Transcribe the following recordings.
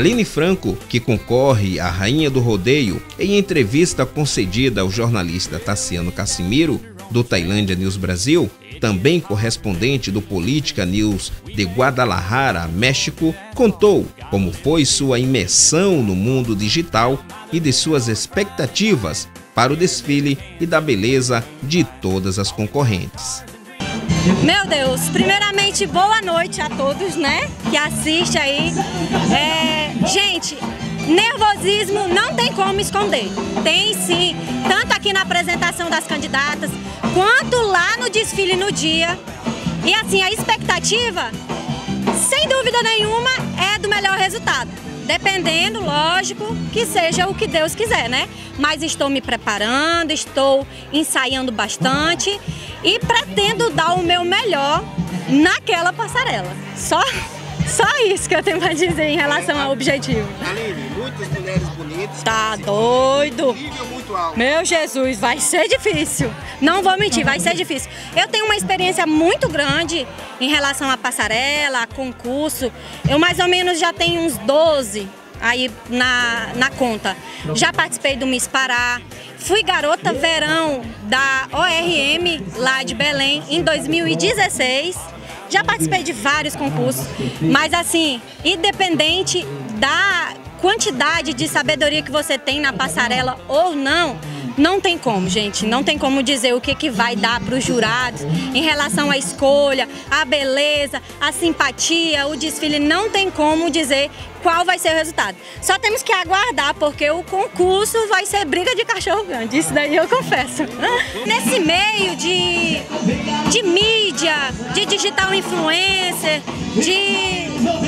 Aline Franco, que concorre à Rainha do Rodeio, em entrevista concedida ao jornalista Tassiano Cassimiro, do Tailândia News Brasil, também correspondente do Política News de Guadalajara, México, contou como foi sua imersão no mundo digital e de suas expectativas para o desfile e da beleza de todas as concorrentes. Meu Deus, primeiramente boa noite a todos, né, que assiste aí. Gente, nervosismo não tem como esconder, tem sim, tanto aqui na apresentação das candidatas, quanto lá no desfile no dia. E assim, a expectativa, sem dúvida nenhuma, é do melhor resultado. Dependendo, lógico, que seja o que Deus quiser, né? Mas estou me preparando, estou ensaiando bastante e pretendo dar o meu melhor naquela passarela. Só isso que eu tenho para dizer em relação ao objetivo. Aline, muitas mulheres bonitas. Tá doido? Nível muito alto. Meu Jesus, vai ser difícil. Não vou mentir, vai ser difícil. Eu tenho uma experiência muito grande em relação à passarela, a concurso. Eu mais ou menos já tenho uns 12 aí na conta. Já participei do Miss Pará. Fui garota verão da ORM lá de Belém em 2016. Já participei de vários concursos, mas assim, independente da quantidade de sabedoria que você tem na passarela ou não, não tem como, gente, não tem como dizer o que vai dar para os jurados em relação à escolha, à beleza, à simpatia, o desfile, não tem como dizer qual vai ser o resultado. Só temos que aguardar, porque o concurso vai ser briga de cachorro grande, isso daí eu confesso. Nesse meio de mídia, de digital influencer, de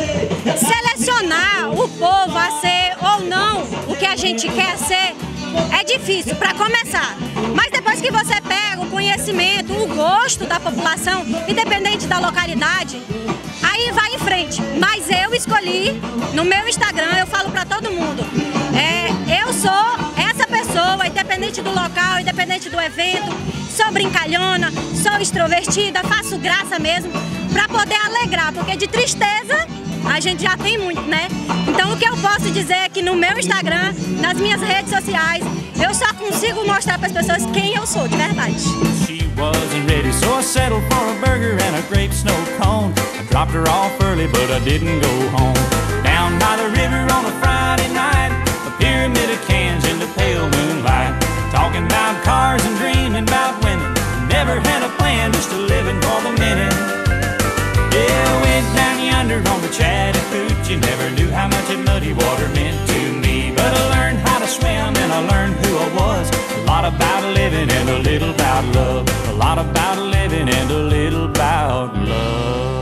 selecionar o povo a ser ou não o que a gente quer ser, é difícil para começar, mas depois que você pega o conhecimento, o gosto da população, independente da localidade, aí vai em frente. Mas eu escolhi, no meu Instagram, eu falo para todo mundo, eu sou essa pessoa, independente do local, independente do evento, sou brincalhona, sou extrovertida, faço graça mesmo, para poder alegrar, porque de tristeza a gente já tem muito, né? Então o que eu posso dizer é que no meu Instagram, nas minhas redes sociais, eu só consigo mostrar para as pessoas quem eu sou de verdade. She wasn't ready, so I settled for a burger and a grape snow cone. I dropped her off early, but I didn't go home. Down by the river on a Friday night, a pyramid of cans in the pale moonlight, talking about cars and dreaming about women. Never had a plan, just a living for the minute. Yeah, went down yonder on the Chattahoochee. Never knew how much that muddy water meant to me, but I learned how to swim and I learned who I was. A lot about living and a little about love. A lot about living and a little about love.